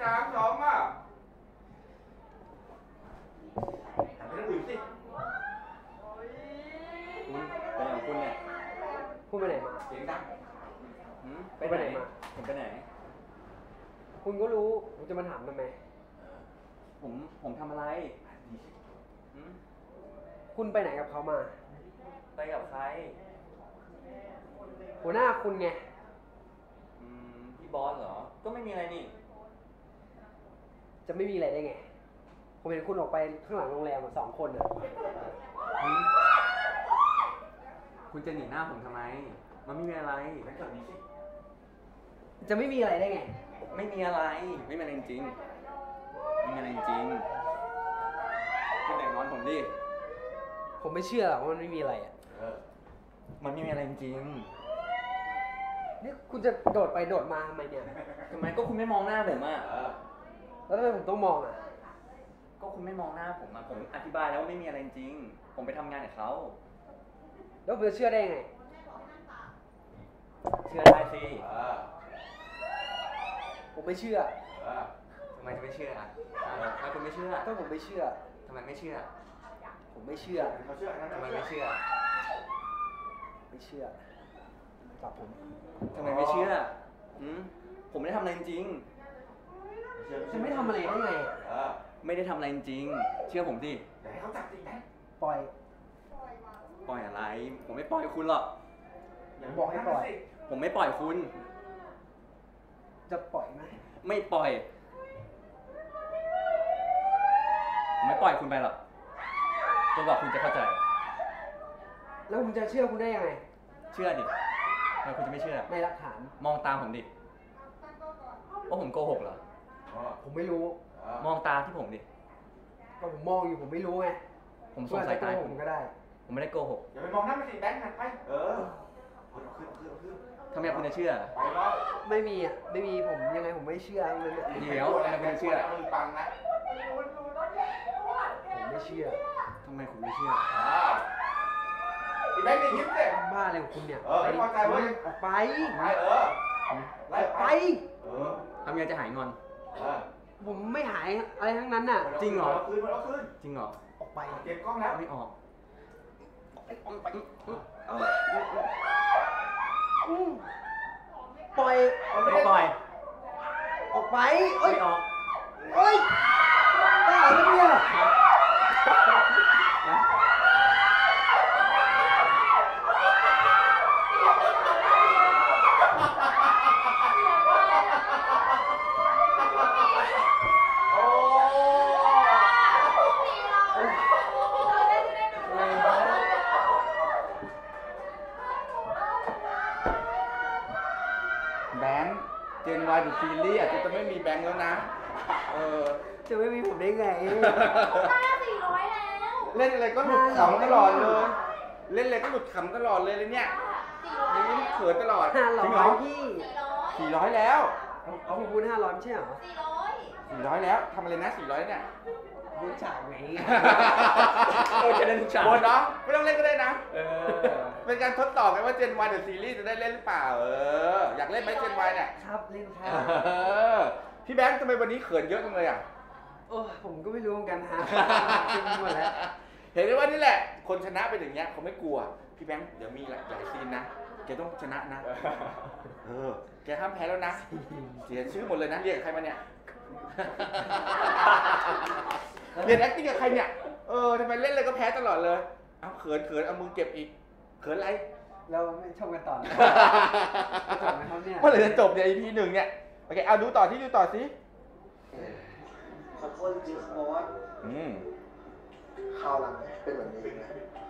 3 2อ่ะหันไปทางอื่นสิคุณเป็นของคุณเนี่ยคุณไปไหนมาเสียงดังไปไหนมาผมไปไหนคุณก็รู้ผมจะมาถามทำไมผมทำอะไรคุณไปไหนกับเขามาไปกับใครหัวหน้าคุณไงพี่บอสเหรอก็ไม่มีอะไรนี่จะไม่มีอะไรได้ไงผมเห็นคุณออกไปข้างหลังโรงแรม2 คนอ่ะคุณจะหนีหน้าผมทำไมมันไม่มีอะไรจะไม่มีอะไรได้ไงไม่มีอะไรไม่มีอะไรจริงไม่มีอะไรจริงคุณแต่งงอนผมดิผมไม่เชื่อหรอกว่ามันไม่มีอะไรอ่ะมันไม่มีอะไรจริงนี่คุณจะโดดไปโดดมาทำไมเนี่ยทำไมก็คุณไม่มองหน้าผมอ่ะแล้วทำไมผมต้องมองอ่ะก็คุณไม่มองหน้าผมอ่ะผมอธิบายแล้วว่าไม่มีอะไรจริงผมไปทำงานกับเขาแล้วผมจะเชื่อได้ไงเชื่อได้สิผมไม่เชื่อทำไมจะไม่เชื่อถ้าคุณไม่เชื่อถ้าผมไม่เชื่อทำไมไม่เชื่อผมไม่เชื่อทำไมไม่เชื่อไม่เชื่อกับผมทำไมไม่เชื่อผมไม่ได้ทำอะไรจริงจะไม่ทำอะไรได้ไงไม่ได้ทำอะไรจริงเชื่อผมดิอย่าให้เขาจับจริงนะปล่อยอะไรผมไม่ปล่อยคุณหรอกอย่าบอกให้ปล่อยผมไม่ปล่อยคุณจะปล่อยไหมไม่ปล่อยผมไม่ปล่อยคุณไปหรอกจนกว่าคุณจะเข้าใจแล้วผมจะเชื่อคุณได้ยังไงเชื่อดิทำไมคุณจะไม่เชื่อในหลักฐานมองตาผมดิว่าผมโกหกเหรอผมไม่รู้มองตาที่ผมดิก็ผมมองอยู่ผมไม่รู้ไงผมสงสัยตาผมก็ได้ผมไม่ได้โกหกอย่าไปมองหน้ามันสิแบงค์หันไปทำไมคุณจะเชื่อไม่มีอ่ะไม่มีผมยังไงผมไม่เชื่อเลยเดี๋ยวทำไมคุณจะเชื่อมึงฟังนะผมไม่เชื่อทำไมคุณไม่เชื่อแบงค์อย่ายิ้มสิบ้าอะไรของคุณเนี่ยไม่พอใจเว้ยออกไปไล่ไปทำยังไงจะหายงอนผมไม่หายอะไรทั้งนั้นน่ะจริงเหรอจริงเหรอออกไปเก็บกล้องแล้วไม่ออกปล่อยไม่ปล่อยออกไปไม่ออกเฮ้ยอะไรเนี่ยแบงค์เจนวายดูซีรีส์อาจจะไม่มีแบงค์แล้วนะจะไม่มีผมได้ไง 400แล้วเล่นอะไรก็หลุดขำตลอดเลยเล่นอะไรก็หลุดขำตลอดเลยเนี่ยนี่เขินตลอดจริงเหรอพี่ 400แล้วเอาพี่พูด500ไม่ใช่เหรอ 400แล้วทำอะไรนะ400เนี่ยพูดฉากไหนจะเล่นทุกฉากบนเนาะไม่ต้องเล่นก็ได้นะเป็นการทดสอบไงว่าเจนวายเดอะซีรีส์จะได้เล่นหรือเปล่าอยากเล่นไหมเจนวายเนี่ยครับเล่นครับพี่แบงค์ทำไมวันนี้เขินเยอะจังเลยอ่ะโอ้ผมก็ไม่รู้เหมือนกันฮะจริงหมดแล้วเห็นได้ว่านี่แหละคนชนะไปอย่างเงี้ยเขาไม่กลัวพี่แบงค์เดี๋ยวมีหลายซีนนะแกต้องชนะนะแกห้ามแพ้แล้วนะเสียชื่อหมดเลยนะเรียกใครมาเนี่ยเรียน acting กับใครเนี่ยทำไมเล่นอะไรก็แพ้ตลอดเลยเอาเขินเอามือเก็บอีกเขินอะไรเราไม่ชมกันต่อจบไหมครับเนี่ยเมื่อไหร่จะจบเนี่ย EP 1เนี่ยโอเคเอาดูต่อสิขอโทษจริงๆบอสข่าวหลังเป็นแบบนี้นะ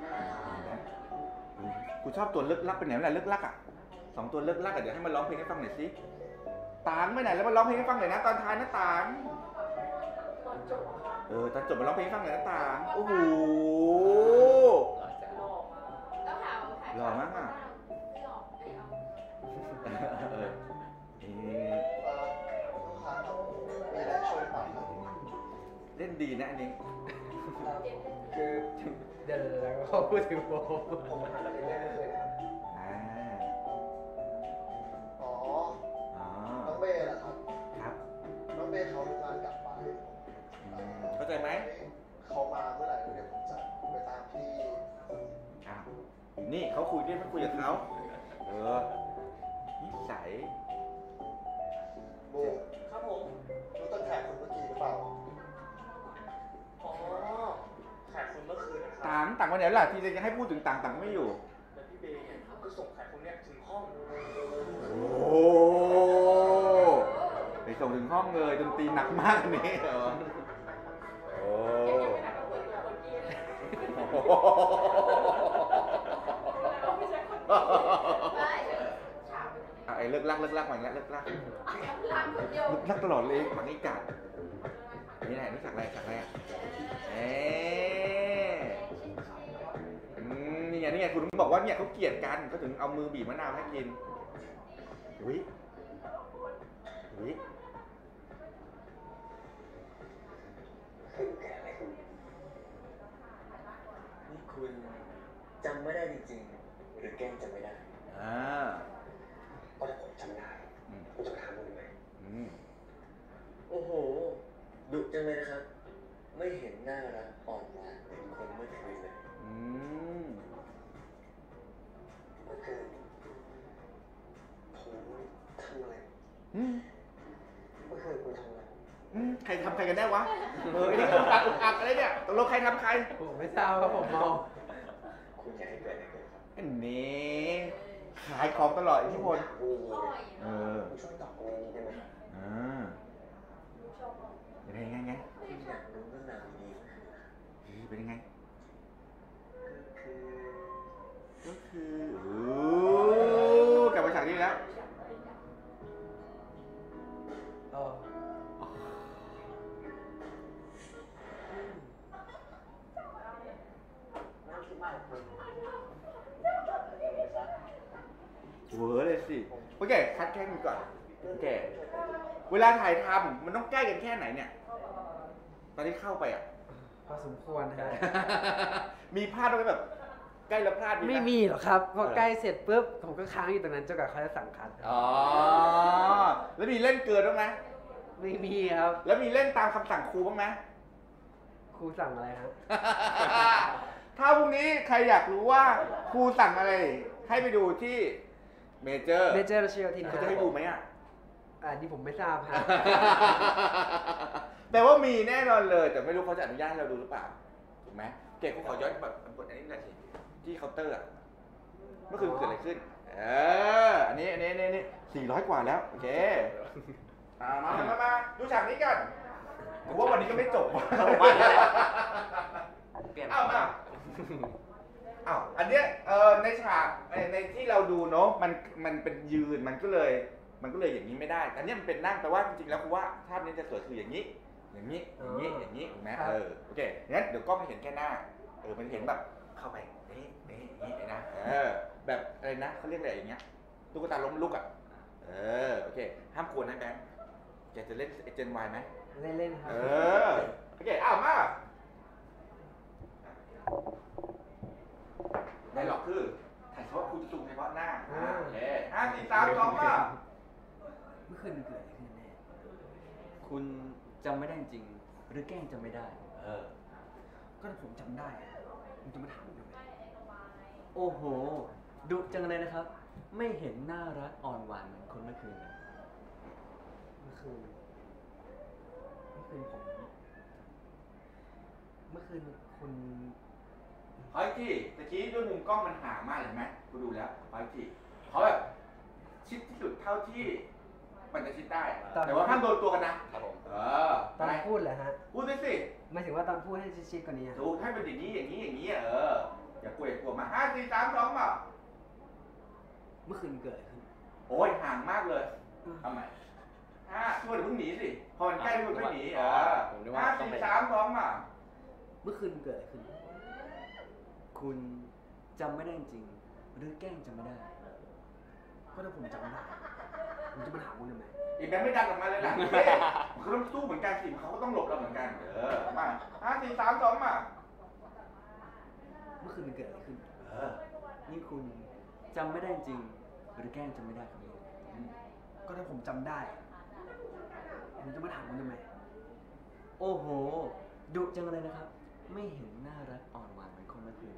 กูชอบตัวลึกลักเป็นไหนเวลาลึกลักอ่ะ2ตัวลึกลักอ่ะเดี๋ยวให้มันร้องเพลงให้ฟังหน่อยสิตางไปไหนแล้วมาร้องเพลงให้ฟังหน่อยนะตอนท้ายนะตางตอนจบมาร้องเพลงให้ฟังหน่อยนะตางโอ้โหหล่อมากอ่ะเล่นดีนะอันนี้คือเดี๋ยวเขาพูดถึงผมอ๋อน้องเบย์เหรอครับน้องเบย์เขาอะไรไหมเขามาเมื่อไหร่เดี๋ยวผมจะไปตามที่อ้าวนี่เขาคุยด้วยไม่คุยกับเขานิสัยโบครับผมรู้ต้นแขกคนเมื่อกี้หรือเปล่าอ๋อแขกคนเมื่อคืนนะครับต่างวันไหนล่ะที่จะให้พูดถึงต่างก็ไม่อยู่แล้วพี่เบย์เนี่ยก็ส่งแขกคนเนี้ยถึงห้องโอ้ไปส่งถึงห้องเลยดนตรีหนักมากอันนี้โอ้ไอ้เลิกลักมาอย่างเงี้ยเลิกลักตลอดเลยหมังอีกัดนี่ไหนนี่สักอะไรอ่ะนี่ไงคุณบอกว่าเนี่ยเขาเกลียดกันเขาถึงเอามือบีบมะนาวให้กินอุ้ยนี่คุณจำไม่ได้จริงๆหรือแกล้งจำไม่ได้ก็ถ้าผมจำได้ผมจะไปถามคุณไหมโอ้โหดุจังเลยนะครับ ไม่เห็นหน้ารักอ่อนหวานเป็นคนเมื่อคืนเลยเมื่อคืนผมทำอะไรเมื่อคืนคุณทำอะไรใครทำใครกันแน่วะไอ้นี่อุกอักอะไรเนี่ยตกลงใครทำใครผมไม่ทราบครับผมเมาคุณอยากให้เกิดอะไรขึ้นครับอันนี้ขายของตลอดอิทธิพลคุณช่วยตอบตรงนี้ได้ไหมยังไงคุณอยากรู้เรื่องราวดีๆเมื่อคืนนะเป็นยังไงก็คือกลับมาฉากนี้แล้วอ๋อเวอร์เลยสิโอเคคัดแค่นี้ก่อนโอเคเวลาถ่ายทำมันต้องใกล้กันแค่ไหนเนี่ยตอนที่เข้าไปอ่ะพอสมควรฮะมีพลาดไหมแบบ ใกล้แล้วพลาดหไม่มีหรอกครับ พอใกล้เสร็จปุ๊บผมก็ค้างอยู่ตรงนั้นจนกว่าเขาจะสั่งคัดอ๋อแล้วมีเล่นเกินบ้างไหมไม่มีครับแล้วมีเล่นตามคำสั่งครูบ้างไหมครูสั่งอะไรครับถ้าพรุ่งนี้ใครอยากรู้ว่าครูสั่งอะไร ให้ไปดูที่เมเจอร์เมเจอร์รัชโยธินเขาจะให้ดูไหมอ่ะนี่ผมไม่ทราบฮะแต่ว่ามีแน่นอนเลย แต่ไม่รู้เขาจะอนุญาตให้เราดูหรือเปล่าถูกไหมเก๋กูขอย้อนแบบอันนี้หน่อยสิที่เคาน์เตอร์อะเมื่อคืนเกิดอะไรขึ้นอันนี้400 กว่าแล้วโอเคมาดูฉากนี้กันผมว่าวันนี้ก็ไม่จบเปลี่ยนอ้าวอันเนี้ยในฉากในที่เราดูเนาะมันเป็นยืนมันก็เลยอย่างนี้ไม่ได้อันเนี้ยมันเป็นนั่งแต่ว่าจริงๆแล้วกูว่าภาพนี้จะสวยคืออย่างนี้ถูกไหมโอเคงั้นเดี๋ยวกล้องให้เห็นแค่หน้ามันเห็นแบบเข้าไปนี่อย่างนี้นะแบบอะไรนะเขาเรียกอะไรอย่างเงี้ยตุ๊กตาล้มลุกอ่ะโอเคห้ามกวนนะแบงค์แกจะเล่นเจนวายไหมเล่นๆครับโอเคมาได้หรอกคือถ่ายเฉพาะคุณจะซูมเฉพาะหน้าโอเค5 4 3 2มาเมื่อคืนมันเกิดอะไรขึ้นแน่คุณจำไม่ได้จริงหรือแกล้งจำไม่ได้ก็ถ้าผมจำได้ผมจะมาถามทำไมโอ้โหดุจังเลยนะครับ ไม่เห็นน่ารักอ่อนหวานเหมือนคนเมื่อคืนเลยเมื่อคืนคุณเฮ้ยที่ตะกี้ด้วยมุมกล้องมันห่างมากเห็นไหมกูดูแล้วเฮ้ยที่เขาแบบชิดที่สุดเท่าที่มันจะชิดได้ แต่ว่าห้ามโดนตัวกันนะครับผมตอนพูดเหรอฮะพูดด้วยสิหมายถึงว่าตอนพูดให้ชิดๆกว่านี้อะดูให้เป็นอย่างนี้อย่ากลัวมา5 4 3 2มาเมื่อคืนเกิดอะไรขึ้นโอ้ยห่างมากเลยทำไมช่วยเดี๋ยวเพิ่งหนีสิพอมันใกล้มันไม่หนี5 4 3 2มาเมื่อคืนเกิดอะไรขึ้นคุณจำไม่ได้จริงหรือแกล้งจำไม่ได้ก็ถ้าผมจำได้ผมจะมาถามคุณทำไมอีกแบงค์ไม่ดันออกมาเลยล่ะเขาต้องสู้เหมือนกันสิเขาก็ต้องหลบเราเหมือนกันมา5 4 3 2มาเมื่อคืนมันเกิดอะไรขึ้นนี่คุณจำไม่ได้จริงหรือแกล้งจำไม่ได้ครับพี่ก็ถ้าผมจำได้ผมจะมาถามคุณทำไมโอ้โหดุจังเลยนะครับ ไม่เห็นน่ารักอ่อนหวานเหมือนคนเมื่อคืนเลย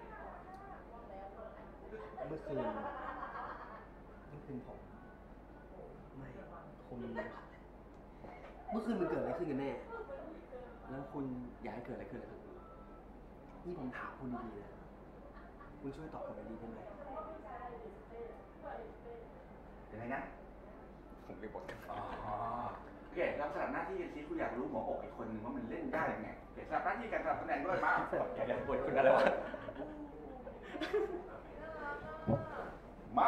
เมื่อคืนผมไม่คุณเมื่อคืนมันเกิดอะไรขึ้นกันแน่แล้วคุณอยากให้เกิดอะไรขึ้นล่ะครับนี่ผมถามคุณดีๆนะคุณช่วยตอบผมดีๆได้ไหมยังไงนะผมเลยบอกกันอ๋อโอเครับสลับหน้าที่กันสิคุณอยากรู้หัวอกอีกคนนึงว่ามันเล่นได้ยังไงโอเคสลับหน้าที่กันสลับตำแหน่งด้วยมาอยากบทคุณอะไรวะมา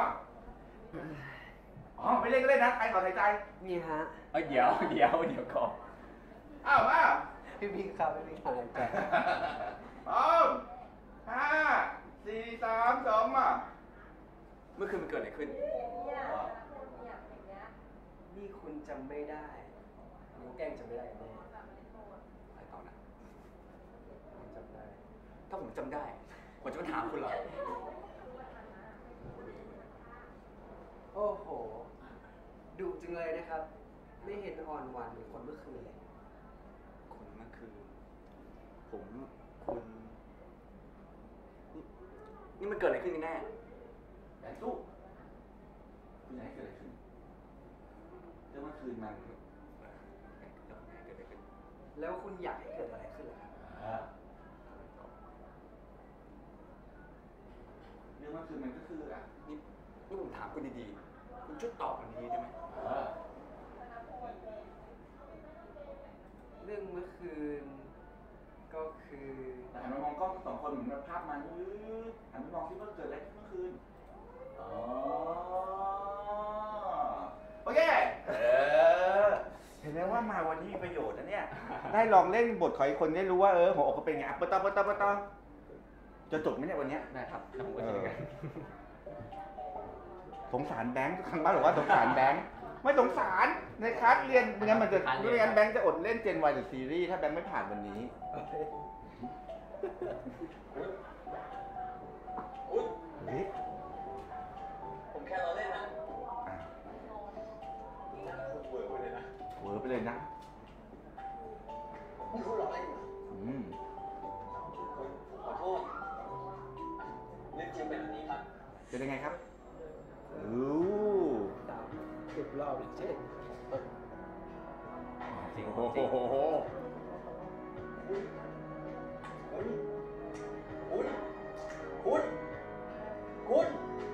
อ๋อไม่เล่นก็เล่นนะใครถอนหายใจนี่ฮะเดี๋ยวก่อนอ้าวมาพี่ครับพี่หายใจพร้อม5 4 3 2มาเมื่อคืนมันเกิดอะไรขึ้นนี่คุณจำไม่ได้หรือแกล้งจำไม่ได้กันแน่อะไรต่อนะผมจำได้ถ้าผมจำได้ ผมจะมาถามคุณเหรอโอ้โหดุจังเลยนะครับ ไม่เห็นอ่อนหวานเหมือนคนเมื่อคืนเลยคนเมื่อคืน คุณนี่มันเกิดอะไรขึ้นกันแน่แบนสู้คุณอยากให้เกิดอะไรขึ้นเรื่องเมื่อคืนมันแล้วคุณอยากให้เกิดอะไรขึ้นล่ะครับเรื่องเมื่อคืนมันก็คืออ่ะนี่ผมถามคุณดีๆ คุณช่วยตอบผมดีๆได้ไหมเรื่องเมื่อคืนก็คือหันมามองกล้องทั้งสองคนเหมือนแบบภาพมันหันไปมองที่ว่าเกิดอะไรขึ้นเมื่อคืนอ๋อโอเคเห็นไหมว่ามาวันนี้มีประโยชน์นะเนี่ย ได้ลองเล่นบทของอีกคนได้รู้ว่าหัวอกเขาเป็นไงปะตอจะจบไหมเนี่ยวันเนี้ยได้ครับแล้วผมก็จะยังไงสงสารแบงค์ทางบ้านบอกว่าสงสารแบงค์ไม่สงสารในคลาสเรียนไม่งั้นมันจะไม่งั้นแบงค์จะอดเล่นเจนวายหรือซีรีส์ถ้าแบงค์ไม่ผ่านวันนี้อุ๊ยเฮ้ยผมแค่เราเล่นนะอ่ะหน้าคุณเวอร์ไปเลยนะเวอร์ไปเลยนะนี่คุณรออะไรอยู่อืมผมขอโทษเรื่องจริงเป็นแบบนี้ครับเป็นยังไงครับอู้ตาม10 รอบเลยเจ๊จริงโอ้โหคุณ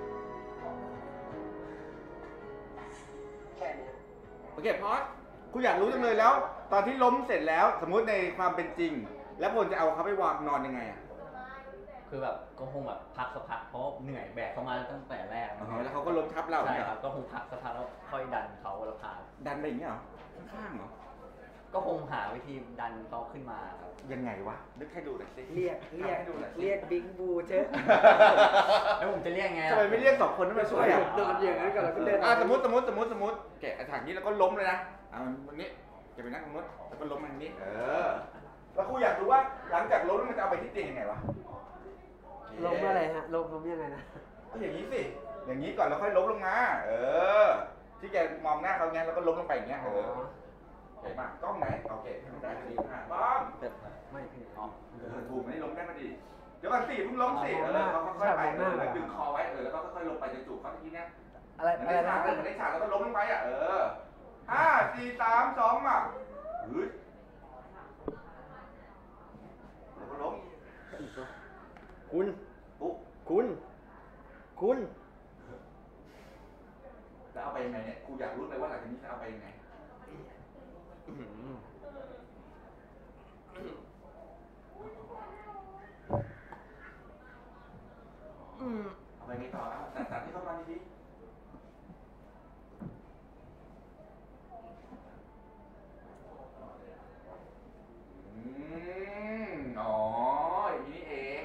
แค่เนี้ยโอเคพอสคุณอยากรู้จังเลยแล้ว ตอนที่ล้มเสร็จแล้ว สมมุติในความเป็นจริง แล้วพลจะเอาเขาไปวางนอนยังไงอ่ะคือแบบก็คงแบบพักสักพักเพราะเหนื่อยแบกเขามาตั้งแต่แรกอ๋อแล้วเขาก็ล้มทับเราใช่เนี่ยครับก็คงพักสักพักแล้วค่อยดันเขาแล้วพาดันไปอย่างเงี้ยเหรอข้างๆเหรอก็คงหาวิธีดันเขาขึ้นมาครับยังไงวะนึกให้ดูหน่อยสิเรียกทำให้ดูหน่อยสิบิ๊กบูเจ๊แล้วผมจะเรียกไงทำไมไม่เรียกสองคนนั้นมาช่วยอ่ะนอนอย่างนั้นก่อนแล้วก็เดินสมมติแกะฉากนี้แล้วก็ล้มเลยนะวันนี้แกไปนั่งตรงนู้นแล้วก็ล้มทางนี้แล้วครูอยากรู้ว่าหลังจากล้มมันจะเอาไปที่เตียงยังไงวะล้มอะไรฮะล้มยังไงนะก็อย่างนี้สิ อย่างนี้ก่อนแล้วค่อยล้มลงมาที่แกมองหน้าเขาไงแล้วก็ล้มลงไปอย่างเงี้ยเห็นป่ะกล้องไหนโอเคได้ดีบ้องไม่พี่ถูกไม่ได้ล้มได้พอดีเดี๋ยวก่อนสิเพิ่งล้มสิเขาค่อยๆไปดึงคอไว้แล้วก็ค่อยๆลงไปจะจูบเขาทีเนี้ยอะไรเหมือนอะไรในฉานะกเหมือนในฉากแล้วก็ล้มลงไป5 4 3 2อ่ะแล้วก็ล้มคุณปุ๊บคุณแล้วเอาไปยังไงเนี่ยครูอยากรู้เลยว่าหลังจากนี้จะเอาไปยังไงเอาไปไงต่อตัดที่เข้ามาดีๆอ๋ออย่างนี้เอง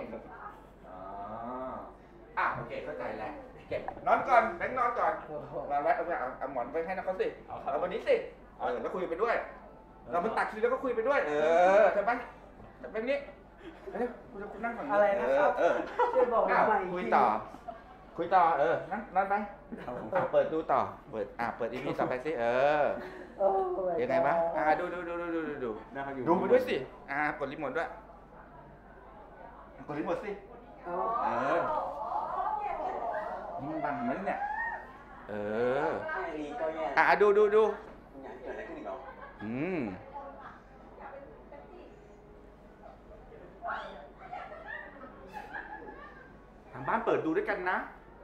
โอเคเข้าใจแล้วเก็บนอนก่อนแบงค์นอนก่อนนอนไว้เอาหมอนไปให้น้องเขาสิเอาวันนี้สิแล้วคุยไปด้วย เรามันตักทีแล้วก็คุยไปด้วยใช่ไหมแบบนี้คุณนั่งฝั่งนี้อะไรนะครับช่วยบอกผมใหม่คุยต่อคุยต่อนั่นไปครับผมเปิดดูต่อเปิดอีพีต่อไปสิยังไงวะดูนะครับอยู่ดูไปด้วยสิกดรีโมทด้วยกดรีโมทสิเอานี่มันบังทำไมเนี่ยไอ้ลีก็แย่ดูอยากให้เกิดอะไรขึ้นอีกเหรอทางบ้านเปิดดูด้วยกันนะ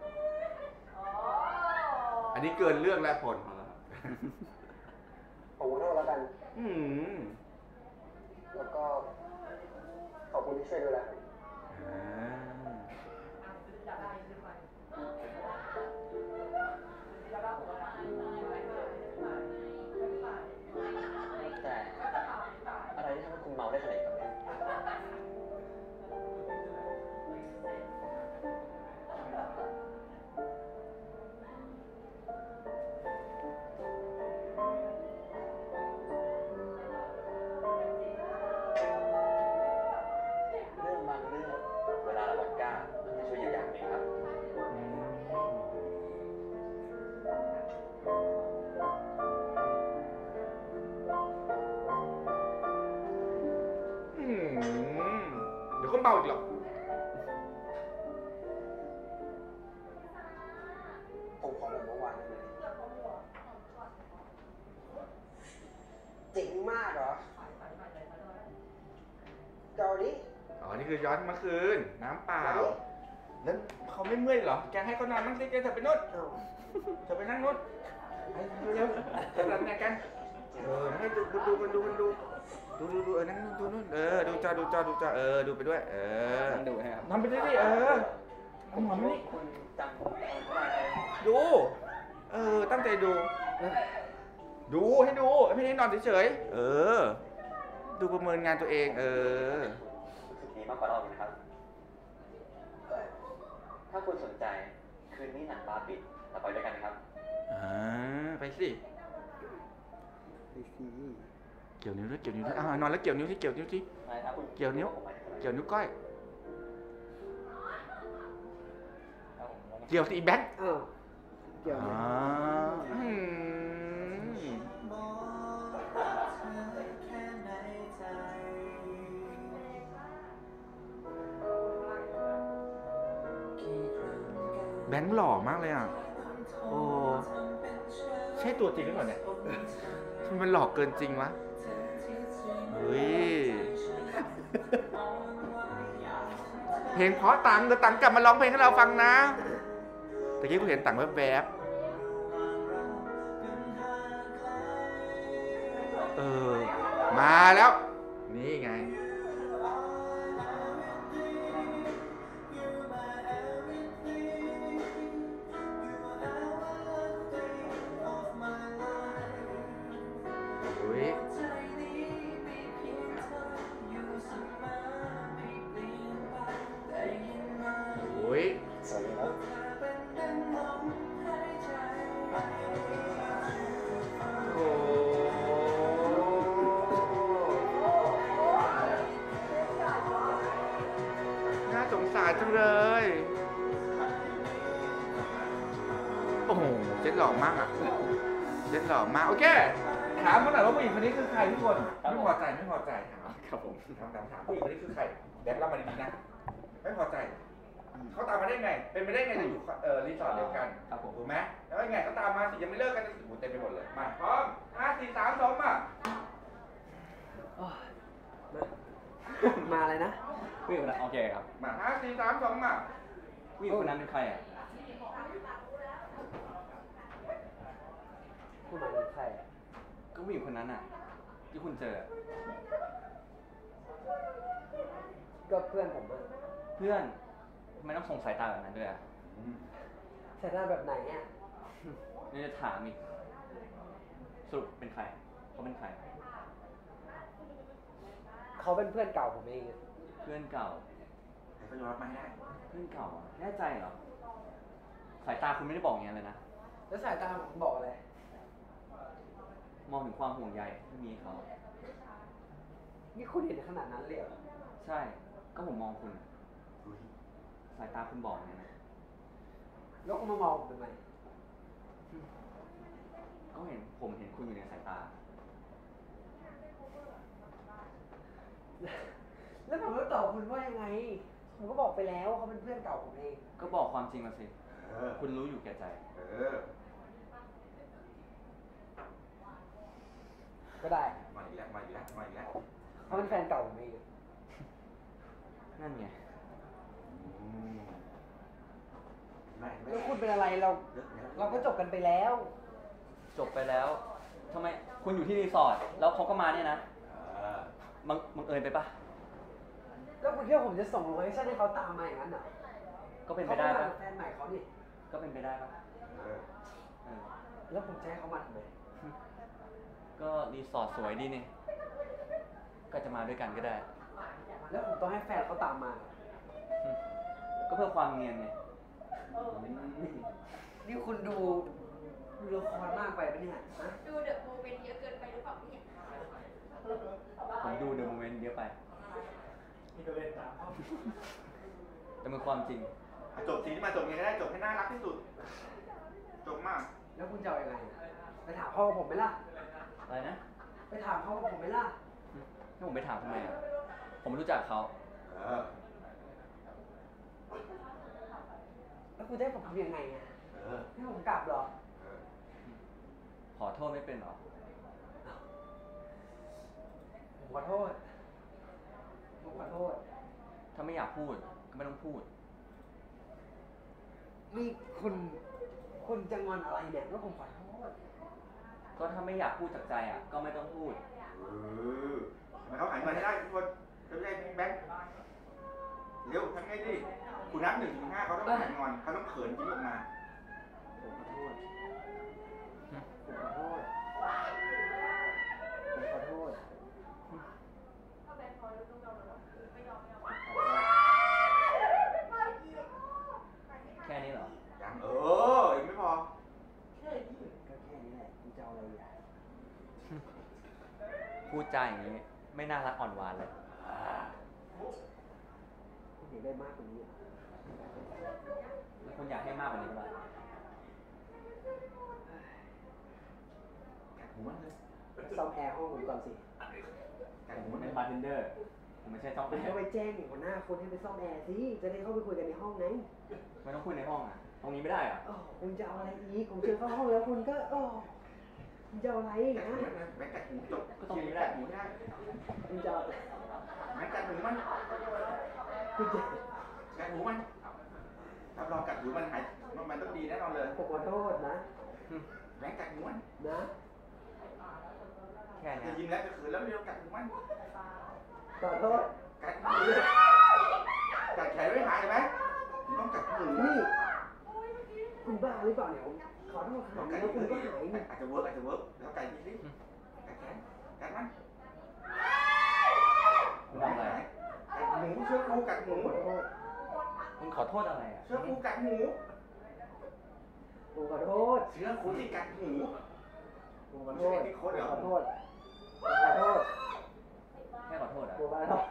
อันนี้เกินเรื่องแล้วผลเอาละครับผมขอโทษแล้วกัน แล้วก็ขอบคุณที่ช่วยดูแลผมแต่อะไรที่ทำให้คุณเมาได้ขนาดนี้ครับเนี่ย เรื่องบางเรื่องเวลาเราวันกล้ามันจะช่วยเยียวยาเองครับเดี๋ยวก็เมาอีกหรอกผมขอแบบเมื่อวานได้ไหมเจ๋งมากเหรอเกาหลีนี่คือย้อนเมื่อคืน น้ำเปล่า แล้วเขาไม่เมื่อยเหรอ แกให้เขานอนบ้างสิแกเธอไปนู่นเอ้าเธอไปนั่งนู่นไปเร็วๆเธอทำไงกัน ให้ดูนั่งดูนู่นดูจอดูไปด้วยนั่งดูให้ครับนอนไปด้วยดิหอมนี่คุณจำผมได้ไหมดูตั้งใจดู ดูให้ดูไม่ให้นอนเฉยๆดูประเมินงานตัวเองรู้สึกดีมากกว่าเราอีกนะครับ ถ้าคุณสนใจ คืนนี้หนังบาร์ปิดเราไปด้วยกันนะครับไปสิเกี่ยวนิ้วด้วยนอนแล้วเกี่ยวนิ้วที่ไปครับคุณเกี่ยวนิ้วก้อยครับผมแล้วก็เกี่ยวสิอีแบ็คเอ้าเกี่ยวไหมแบงค์หล่อมากเลยอ่ะ โอ้ ใช่ตัวจริงหรือเปล่าเนี่ยทำไมมันหลอกเกินจริงวะ เฮ้ย เพลงเพราะตังเดี๋ยวตังกลับมาร้องเพลงให้เราฟังนะตะกี้กูเห็นตังแวบๆมาแล้ว นี่ไง โอ้ย โอ้ยสวัสดีครับโอ้น่าสงสารจังเลย โอ้โห เจ็ดหล่อมากอ่ะ เจ็ดหล่อมาก โอเค ถามเขาหน่อยว่าผู้หญิงคนนี้คือใครทุกคน ไม่พอใจถามครับผมถามผู้หญิงคนนี้คือใครแดนเล่ามาดีๆนะ ไม่พอใจ เขาตามมาได้ไง เป็นไปได้ไงจะอยู่รีสอร์ทเดียวกันครับผมถูกไหมแล้วยังไงเขาตามมาสิยังไม่เลิกกันโอ้โหเต็มไปหมดเลย มาพร้อม5 4 3 2มามาอะไรนะผู้หญิงคนนั้นโอเคครับมา5 4 3 2มาผู้หญิงคนนั้นเป็นใครอ่ะผู้หมายถึงใครอะก็ผู้หญิงคนนั้นอ่ะ ที่คุณเจอก็เพื่อนผมอะเพื่อนทำไมต้องส่งสายตาแบบนั้นด้วยอ่ะใส่หน้าแบบไหนอะนี่จะถามอีกสรุปเป็นใคร เขาเป็นใครเขาเป็นเพื่อนเก่าผมเองอะเพื่อนเก่าแต่ก็ยอมรับมาให้ได้เพื่อนเก่าอะแน่ใจเหรอ สายตาคุณไม่ได้บอกอย่างนั้นเลยนะแล้วสายตาผมบอกอะไรมองถึงความห่วงใยที่มีให้เขานี่คุณเห็นขนาดนั้นเลยเหรอใช่ ก็ผมมองคุณ สายตาคุณบอกอย่างนั้นนะแล้วคุณมามองผมทำไมก็ผมเห็นคุณอยู่ในสายตาแล้วผมก็ตอบคุณว่ายังไง ผมก็บอกไปแล้วว่าเขาเป็นเพื่อนเก่าผมเองก็บอกความจริงมาสิเออคุณรู้อยู่แก่ใจเออก็ได้มาอีกแล้วมาอีกแล้วมาอีกแล้วเขาเป็นแฟนเก่าผมเองนั่นไงอืมไม่แล้วคุณเป็นอะไรเราก็จบกันไปแล้วจบไปแล้วทำไมคุณอยู่ที่รีสอร์ทแล้วเขาก็มาเนี่ยนะเออบังเอิญไปปะแล้วคุณคิดว่าผมจะส่งโลเคชั่นให้เขาตามมาอย่างนั้นเหรอก็เป็นไปได้เขาปะก็มากับแฟนใหม่เขานี่ก็เป็นไปได้ปะเออเออแล้วผมจะให้เขามาทำไมก็รีสอร์ทสวยดีนี่ ก็จะมาด้วยกันก็ได้แล้วผมต้องให้แฟนเขาตามมาก็เพื่อความเนียนไงนี่คุณดูละครมากไปปะเนี่ยฮะดูเดอะโมเมนต์เยอะเกินไปหรือเปล่าเนี่ยผมดูเดอะโมเมนต์เยอะไปนี่ก็เล่นตามเขาแต่มันความจริงจบสีที่มาจบไงก็ได้จบให้น่ารักที่สุด จบมากแล้วคุณจะเอายังไงไปถามพ่อผมไหมล่ะอะไรนะไปถามพ่อผมไหมล่ะให้ผมไปถามทำไมอ่ะ ผมรู้จักเขาเออแล้วคุณจะให้ผมทำยังไงอ่ะเออให้ผมกลับเหรอเออขอโทษไม่เป็นหรอผมขอโทษ ผมขอโทษถ้าไม่อยากพูดก็ไม่ต้องพูดนี่คุณจะงอนอะไรเนี่ยแล้วผมขอโทษก็ถ้าไม่อยากพูดจากใจอ่ะ ก็ไม่ต้องพูดเออทำไมเขาหายมาให้ได้ทุกคนจะไม่ได้แบงค์เร็วทำไงดิคุณนับ1 ถึง 5เขาต้องหายงอนเขาต้องเขินยิ้มออกมาผมขอโทษ ผมขอโทษ ผมขอโทษแค่นี้เหรอยังอีกไม่พอก็แค่นี้แหละคุณจะเอาอะไรอ่ะพูดจาอย่างนี้ ไม่น่ารักอ่อนหวานเลยคุณอยากได้มากกว่านี้อ่ะแล้วคุณอยากให้มากกว่านี้ป่ะกัดหูมันเลยซ่อมแอร์ห้องผมก่อนสิกัดผมหูมันเลเป็ยนบาร์เทนเดอร์ ผมไม่ใช่ต้องคุณก็ไปแจ้งหัวหน้าคนให้ไปซ่อมแอร์สิ จะได้เข้าไปคุยกันในห้องไงไม่ต้องคุยในห้องอ่ะ ตรงนี้ไม่ได้เหรอ่ะอ๋อคุณจะเอาอะไรอีก ผมเชิญเข้าห้องแล้วคุณก็คุณจะเอาอะไรกัดหูนะมันเลยแบงค์กัดหูจบก็ตรงนี้ไม่ได้กัดหูไม่ได้คุณจะเอาแบงค์กัดหูมันคุณจะกัดหูมันรับรองกัดหูมันหายมันต้องดีแน่นอนเลยผมขอโทษนะแบงค์กัดหูมันนะแค่จะเนี้ยยิ้มแล้วจะเขินแล้วเร็วกัดหูมันขอโทษกัดหูกัดแขนไม่หายไหมต้องกัดหูนี่ คุณบ้าหรือเปล่าเนี่ยผมขอโทษคต้รัอบ งกัดแล้วหูคุณก็หายนี่อาจจะเวิร์กแล้วกัดทีสิกัดแขนกัดมันคุณทำอะไรกัดหูเชื่อครูกัดหูขอโทษคุณขอโทษอะไรอ่ะเชื่อครูกัดหูผมขอโทษเชื่อครูที่กัดหูผมขอโทษที่โค้ดเหรอขอโทษผมขอโทษแค่ขอโทษอ่ะผมขอโทษ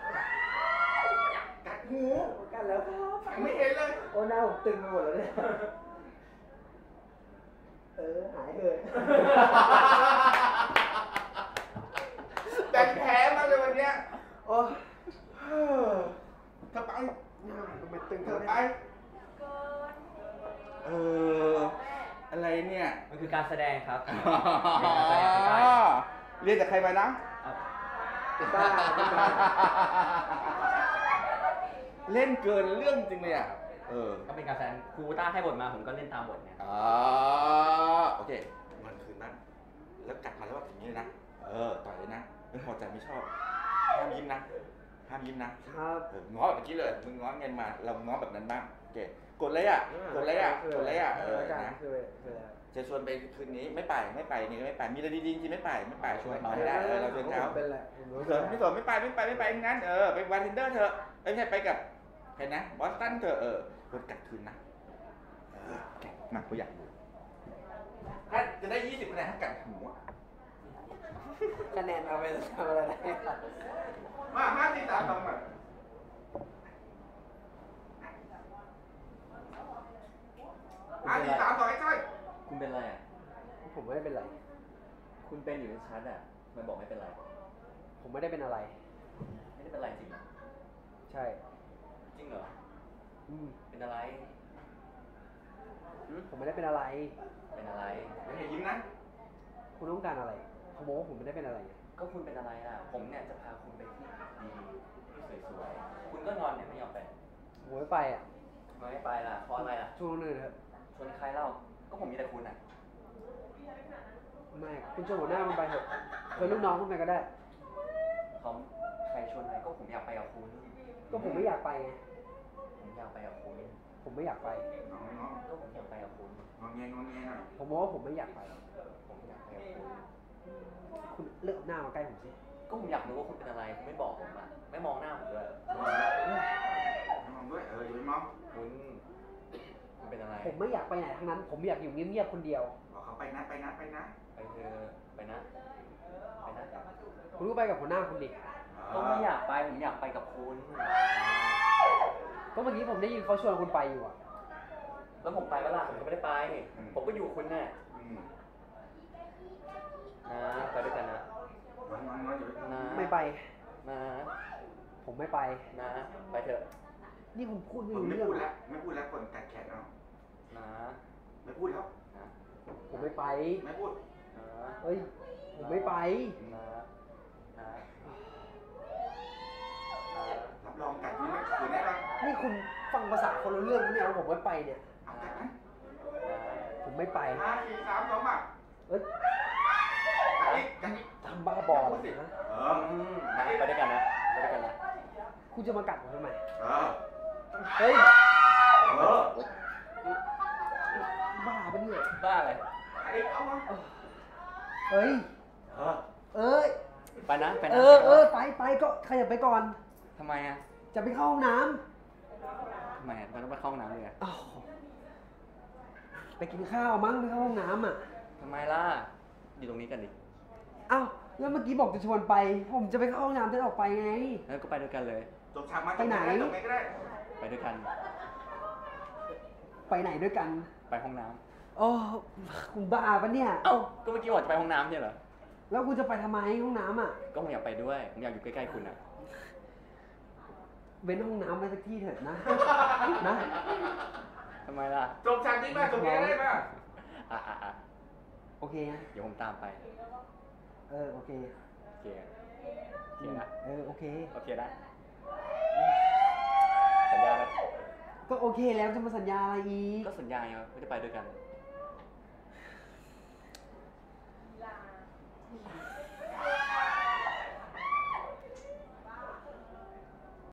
กัดหูกันแล้วครับยังไม่เห็นเลยโอ้หน้าผมตึงไปหมดแล้วเนี่ยหายเลยแต่แพ้มาเลยวันเนี้ยโอ้เธอไปหน้าผมเป็นตึงเธเท่าอนี้ไปอะไรเนี่ยมันคือการแสดงครับเรียนจากใครมานะเป็นบ้าเป็นบ้าเล่นเกินเรื่องจริงเลยอ่ะก็เป็นการแสดงครูต้าให้บทมาผมก็เล่นตามบทเนี่ยโอเคมันคืนนั้น แล้วกัดมาแล้วแบบอย่างนี้เลยนะ ต่อยเลยนะไม่พอใจไม่ชอบ ห้ามยิ้มนะ ห้ามยิ้มนะครับง้อแบบเมื่อกี้เลย มึงง้อเงินมา เราง้อแบบนั้นบ้าง โอเค กดเลยอ่ะ กดเลยอ่ะ กดเลยอ่ะ นะคือจะชวนไปคืนนี้ไม่ไปนี่ก็ไม่ไป มีอะไรดีๆจริงไม่ไปชวนเขาไม่ได้ เราชวนเขาเป็นแหละไม่สนไม่ไปงั้น ไปบาร์เทนเดอร์เถอะไม่ใช่ไปกับใครนะ บอสตันเถอะโดนกัดคืนนะแก่มากกูอยากดูถ้าจะได้20 คะแนนถ้ากัดหูอะคะแนนเอาไปทำอะไรได้มา5 4 3 2แบบไม่ได้เป็นไรคุณเป็นอยู่ในชัดอ่ะมันบอกไม่เป็นไรผมไม่ได้เป็นอะไรไม่ได้เป็นไรจริงนะใช่จริงเหรอ เป็นอะไรผมไม่ได้เป็นอะไรเป็นอะไรอย่ายิ้มนะคุณต้องการอะไรผมบอกว่าผมไม่ได้เป็นอะไรไงก็คุณเป็นอะไรล่ะ ผมเนี่ยจะพาคุณไปที่ดีที่สวยๆ คุณก็นอนเนี่ยไม่ยอมไปผมไม่ไปอ่ะไม่ไปล่ะ เพราะอะไรล่ะชวนคนอื่นเถอะชวนใครเล่า ก็ผมมีแต่คุณอ่ะไม่คุณชวนหัวหน้ามันไปเถอะชวนลูกน้องคุณไปก็ได้เขาใครชวนอะไรก็ผมอยากไปกับคุณก็ผมไม่อยากไปไงผมอยากไปกับคุณผมไม่อยากไปน้องก็ผมอยากไปกับคุณงอแงงอแงหน่อยผมบอกว่าผมไม่อยากไปผมอยากไปกับคุณคุณเลือกหน้ามาใกล้ผมสิก็ผมอยากรู้ว่าคุณเป็นอะไร คุณไม่บอกผมอ่ะ ไม่มองหน้าผมด้วยมองด้วยอย่าไปมองคุณเป็นอะไรผมไม่อยากไปไหนทั้งนั้น ผมอยากอยู่เงียบๆคนเดียวบอกเขาไปนะไปนะไปเธอไปนะ ไปนะคุณก็ไปกับหัวหน้าคุณดิก็ไม่อยากไป ผมอยากไปกับคุณก็เมื่อกี้ผมได้ยินเขาชวนคุณไปอยู่อ่ะแล้วผมไปเมื่อไหร่ผมก็ไม่ได้ไป ผมก็อยู่คุณแน่ะนะไปด้วยกันนะงอนอยู่นะไม่ไปนะผมไม่ไปนะ ไปเถอะนี่คุณพูดไม่ผมรู้ไม่เรื่องพูดแล้วไม่พูดแล้วคนกัดแขนเอานะไม่พูดแล้วนะผมไม่ไปไม่พูดนะเฮ้ย ผมไม่ไปนะนะรับรองกัดที่ไม่คืนแน่นอนนี่คุณฟังภาษาคนละเรื่องเนี่ยเอาผมไม่ไปเนี่ยเอากัดนะผมไม่ไป 5 4 3 2มาเอ้ยกัดอีกทำบ้าบอเลยนะนะไปด้วยกันนะ ไปด้วยกันนะคุณจะมากัดผมทำไมเออเฮ้ยเออบ้าปะเนี่ยบ้าอะไรเอามาเฮ้ยเออเอ้ยไปนะ ไปนะไปก็ใครอยากไปก่อนทำไมอ่ะจะไปเข้าห้องน้ทำไมมันต้องไปเข้าห้องน้ำเลยอ่ะำอ้าวไปกินข้าวมั้งไปเข้าห้องน้ำอ่ะทำไมล่ะ อยู่ตรงนี้กันดิอ้าวแล้วเมื่อกี้บอกจะชวนไป ผมจะไปเข้าห้องน้ำจะออกไปไงแล้วก็ไปด้วยกันเลยจบฉากมาไปไหนจบก็ได้ไปด้วยกันไปไหนด้วยกันไปห้องน้โอ้คุณบ้าปะเนี่ยำเอ้า ก็เมื่อกี้บอกจะไปห้องน้ำใช่เหรอแล้วคุณจะไปทำไมห้องน้ำอ่ะก็ผมอยากไปด้วย ผมอยากอยู่ใกล้ๆคุณอ่ะเว้นห้องน้ำไว้สักที่เถิดนะ นะทำไมล่ะจบฉากนี้มาจบนี้ได้มาอ่ะโอเคนะเดี๋ยวผมตามไปโอเคโอเคโอเคนะโอเคโอเคนะ สัญญานะก็โอเคแล้วจะมาสัญญาอะไรอีกก็สัญญาไงว่าจะไปด้วยกัน